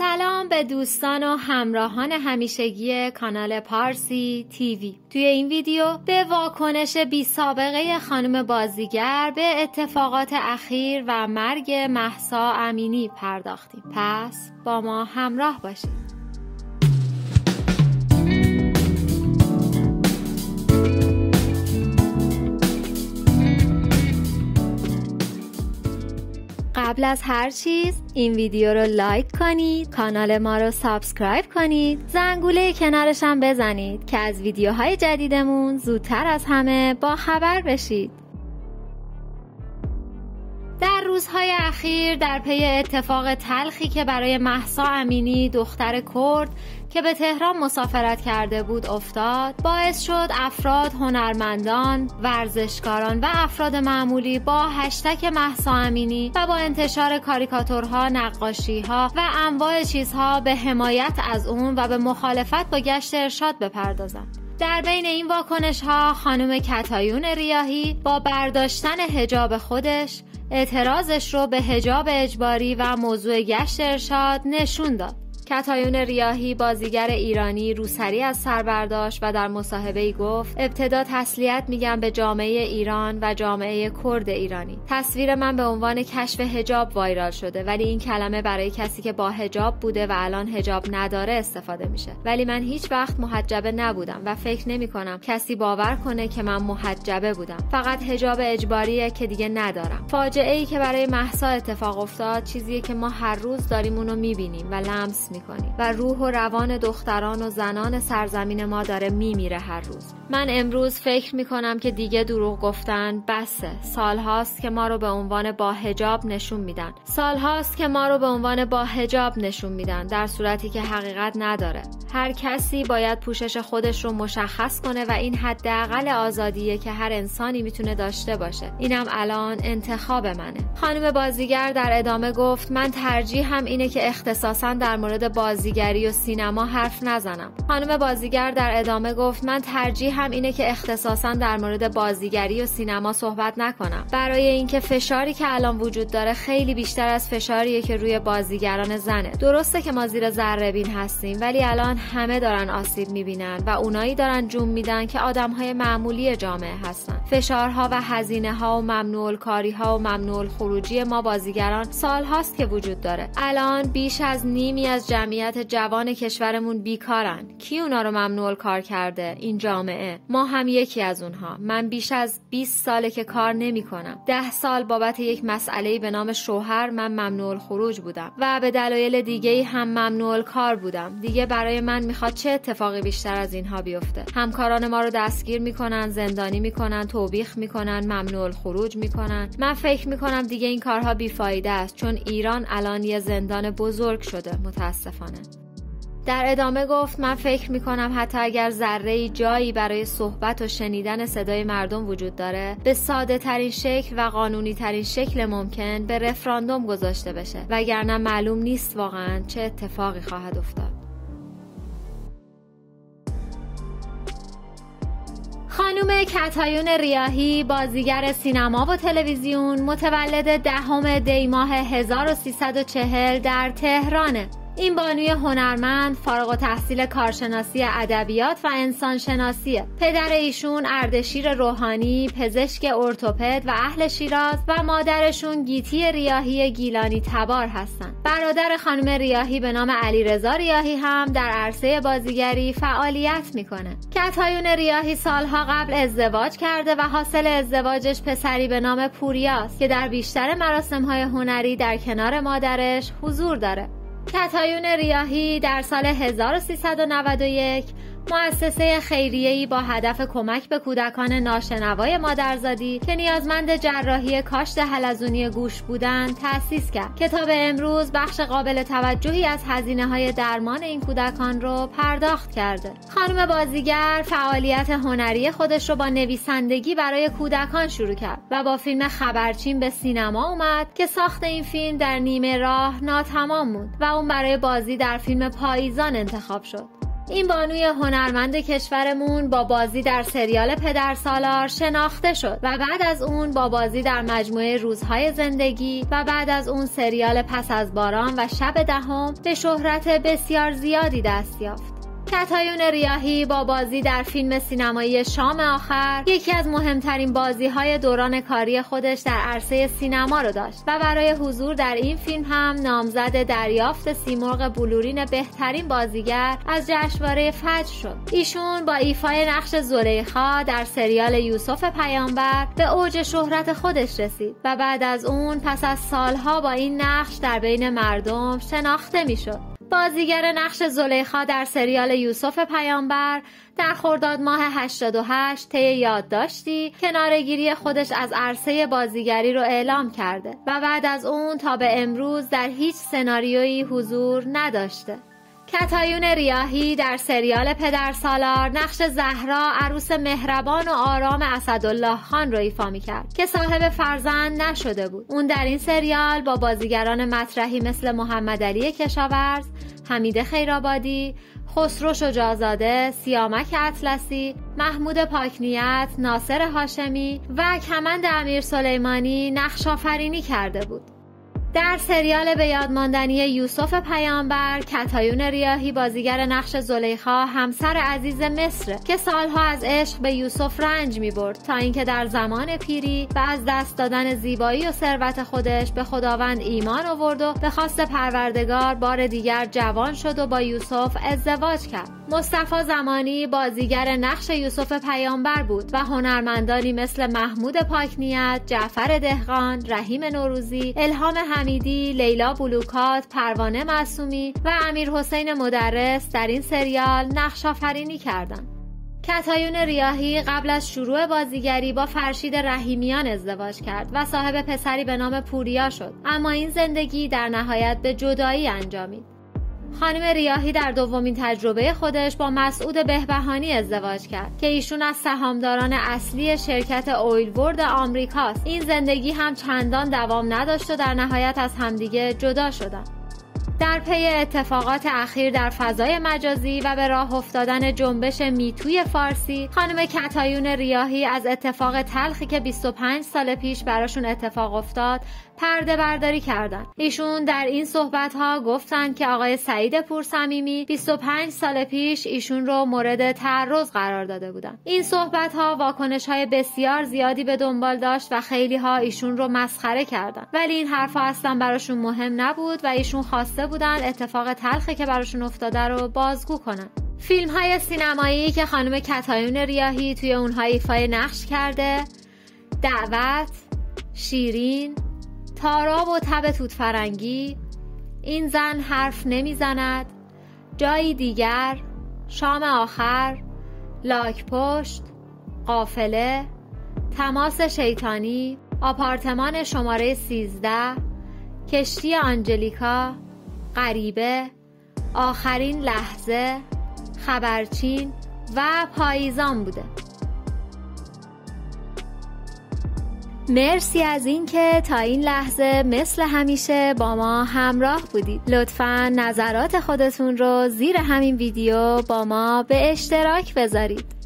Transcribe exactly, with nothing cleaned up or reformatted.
سلام به دوستان و همراهان همیشگی کانال پارسی تیوی. توی این ویدیو به واکنش بی سابقه خانم بازیگر به اتفاقات اخیر و مرگ مهسا امینی پرداختیم. پس با ما همراه باشید. قبل از هر چیز این ویدیو رو لایک کنید، کانال ما رو سابسکرایب کنید، زنگوله کنارش هم بزنید که از ویدیوهای جدیدمون زودتر از همه با خبر بشید. در روزهای اخیر در پی اتفاق تلخی که برای مهسا امینی دختر کرد که به تهران مسافرت کرده بود افتاد، باعث شد افراد، هنرمندان، ورزشکاران و افراد معمولی با هشتگ مهسا امینی و با انتشار کاریکاتورها، نقاشیها و انواع چیزها به حمایت از اون و به مخالفت با گشت ارشاد بپردازند. در بین این واکنش ها خانم کتایون ریاحی با برداشتن حجاب خودش اعتراضش رو به حجاب اجباری و موضوع گشت ارشاد نشون داد. کتایون ریاحی بازیگر ایرانی روسری از سر برداشت و در مصاحبه‌ای گفت ابتدا تسلیت میگم به جامعه ایران و جامعه کرد ایرانی. تصویر من به عنوان کشف حجاب وایرال شده، ولی این کلمه برای کسی که با حجاب بوده و الان حجاب نداره استفاده میشه. ولی من هیچ وقت محجبه نبودم و فکر نمی کنم کسی باور کنه که من محجبه بودم. فقط حجاب اجباریه که دیگه ندارم. فاجعه ای که برای مهسا اتفاق افتاد چیزیه که ما هر روز داریم اونو میبینیم و لمس میکنیم و روح و روان دختران و زنان سرزمین ما داره میمیره هر روز. من امروز فکر میکنم که دیگه دروغ گفتن بسه. سالهاست که ما رو به عنوان با حجاب نشون میدن. سالهاست که ما رو به عنوان با حجاب نشون میدن در صورتی که حقیقت نداره. هر کسی باید پوشش خودش رو مشخص کنه و این حداقل آزادیه که هر انسانی میتونه داشته باشه. اینم الان انتخاب منه. خانم بازیگر در ادامه گفت من ترجیحم اینه که اختصاصا در مورد بازیگری و سینما حرف نزنم. خانم بازیگر در ادامه گفت من ترجیحم اینه که اختصاصا در مورد بازیگری و سینما صحبت نکنم، برای اینکه فشاری که الان وجود داره خیلی بیشتر از فشاریه که روی بازیگران زنه. درسته که ما زیر ذره بین هستیم، ولی الان همه دارن آسیب میبینن و اونایی دارن جون میدن که آدمهای معمولی جامعه هستن. فشارها و هزینه ها و ممنوع الکاری ها و ممنوع الخروجی ما بازیگران سال هاست که وجود داره. الان بیش از نیمی از جمعیت جوان کشورمون بیکارن. کی اونا رو ممنوع الکار کرده؟ این جامعه. ما هم یکی از اونها. من بیش از بیست ساله که کار نمی کنم. ده سال بابت یک مسئله به نام شوهر من ممنوع الخروج بودم و به دلایل دیگه هم ممنوع الکار بودم. دیگه برای من میخواد چه اتفاقی بیشتر از اینها بیفته؟ همکاران ما رو دستگیر میکنن، زندانی میکنن، توبیخ میکنن، ممنوع الخروج میکنن. من فکر میکنم دیگه این کارها بیفایده است، چون ایران الان یه زندان بزرگ شده متاسفانه. در ادامه گفت من فکر میکنم حتی اگر ذره‌ای جایی برای صحبت و شنیدن صدای مردم وجود داره، به ساده ترین شکل و قانونی ترین شکل ممکن به رفراندوم گذاشته بشه، وگرنه معلوم نیست واقعا چه اتفاقی خواهد افتاد. خانم کتایون ریاحی بازیگر سینما و تلویزیون متولد دهم دی ماه هزار و سیصد و چهل در تهرانه. این بانوی هنرمند فارغ التحصیل کارشناسی ادبیات و انسانشناسیه. پدر ایشون اردشیر روحانی، پزشک ارتوپد و اهل شیراز و مادرشون گیتی ریاحی گیلانی تبار هستن. برادر خانم ریاحی به نام علیرضا ریاحی هم در عرصه بازیگری فعالیت میکنه. کتایون ریاحی سالها قبل ازدواج کرده و حاصل ازدواجش پسری به نام پوریاست که در بیشتر مراسم‌های هنری در کنار مادرش حضور داره. کتایون ریاحی در سال هزار و سیصد و نود و یک مؤسسه خیریه‌ای با هدف کمک به کودکان ناشنوای مادرزادی که نیازمند جراحی کاشت حلزونی گوش بودند تأسیس کرد که تا به امروز بخش قابل توجهی از هزینه‌های درمان این کودکان رو پرداخت کرده. خانم بازیگر فعالیت هنری خودش رو با نویسندگی برای کودکان شروع کرد و با فیلم خبرچین به سینما اومد که ساخت این فیلم در نیمه راه ناتمام موند و اون برای بازی در فیلم پاییزان انتخاب شد. این بانوی هنرمند کشورمون با بازی در سریال پدرسالار شناخته شد و بعد از اون با بازی در مجموعه روزهای زندگی و بعد از اون سریال پس از باران و شب دهم به شهرت بسیار زیادی دست یافت. کتایون ریاحی با بازی در فیلم سینمایی شام آخر یکی از مهمترین بازی‌های دوران کاری خودش در عرصه سینما رو داشت و برای حضور در این فیلم هم نامزد دریافت سیمرغ بلورین بهترین بازیگر از جشنواره فجر شد. ایشون با ایفای نقش زلیخا در سریال یوسف پیامبر به اوج شهرت خودش رسید و بعد از اون پس از سالها با این نقش در بین مردم شناخته می‌شد. بازیگر نقش زلیخا در سریال یوسف پیامبر در خرداد ماه هشتاد و هشت طی یادداشتی کناره‌گیری خودش از عرصه بازیگری رو اعلام کرده و بعد از اون تا به امروز در هیچ سناریویی حضور نداشته. کتایون ریاحی در سریال پدرسالار نقش زهرا عروس مهربان و آرام اسدالله خان رو ایفا می‌کرد که صاحب فرزند نشده بود. اون در این سریال با بازیگران مطرحی مثل محمد علی کشاورز، حمید خیرآبادی، خسرو شجاع‌زاده، سیامک اطلسی، محمود پاکنیت، ناصر هاشمی و کمند امیر سلیمانی نقش آفرینی کرده بود. در سریال به یاد ماندنی یوسف پیامبر کتایون ریاحی بازیگر نقش زلیخا همسر عزیز مصر که سالها از عشق به یوسف رنج می‌برد تا اینکه در زمان پیری و از دست دادن زیبایی و ثروت خودش به خداوند ایمان آورد و به خواست پروردگار بار دیگر جوان شد و با یوسف ازدواج کرد. مصطفی زمانی بازیگر نقش یوسف پیامبر بود و هنرمندانی مثل محمود پاکنیت، جعفر دهقان، رحیم نوروزی، الهام حمیدی، لیلا بلوکات، پروانه معصومی و امیر حسین مدرس در این سریال نقش آفرینی کردند. کتایون ریاحی قبل از شروع بازیگری با فرشید رحیمیان ازدواج کرد و صاحب پسری به نام پوریا شد، اما این زندگی در نهایت به جدایی انجامید. خانم ریاحی در دومین تجربه خودش با مسعود بهبهانی ازدواج کرد که ایشون از سهامداران اصلی شرکت اویلورد آمریکاست. این زندگی هم چندان دوام نداشت و در نهایت از همدیگه جدا شدند. در پی اتفاقات اخیر در فضای مجازی و به راه افتادن جنبش میتوی فارسی، خانم کتایون ریاحی از اتفاق تلخی که بیست و پنج سال پیش براشون اتفاق افتاد پرده برداری کردند. ایشون در این صحبت‌ها گفتند که آقای سعید پورصمیمی بیست و پنج سال پیش ایشون رو مورد تعرض قرار داده بودند. این صحبت‌ها واکنش‌های بسیار زیادی به دنبال داشت و خیلی‌ها ایشون رو مسخره کردند. ولی این حرف‌ها اصلا براشون مهم نبود و ایشون خواسته بودن اتفاق تلخی که براشون افتاده رو بازگو کنن. فیلم‌های سینمایی که خانم کتایون ریاحی توی اونها ایفای نقش کرده: دعوت، شیرین، تاراب و تب توت فرنگی، این زن حرف نمیزند، جایی دیگر، شام آخر، لاک پشت، قافله، تماس شیطانی، آپارتمان شماره سیزده، کشتی آنجلیکا، غریبه، آخرین لحظه، خبرچین و پاییزان بوده. مرسی از این که تا این لحظه مثل همیشه با ما همراه بودید. لطفاً نظرات خودتون رو زیر همین ویدیو با ما به اشتراک بذارید.